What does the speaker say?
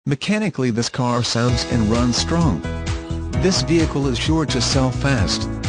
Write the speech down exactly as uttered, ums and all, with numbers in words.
Mechanically this car sounds and runs strong. This vehicle is sure to sell fast.